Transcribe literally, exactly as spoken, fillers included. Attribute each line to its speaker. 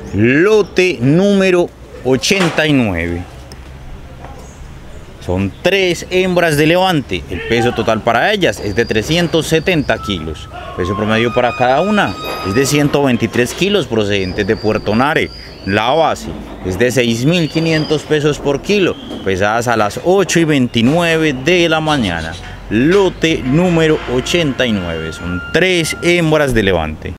Speaker 1: Lote número ochenta y nueve. Son tres hembras de levante. El peso total para ellas es de trescientos setenta kilos. El peso promedio para cada una es de ciento veintitrés kilos procedentes de Puerto Nare. La base es de seis mil quinientos pesos por kilo, pesadas a las ocho y veintinueve de la mañana. Lote número ochenta y nueve. Son tres hembras de levante.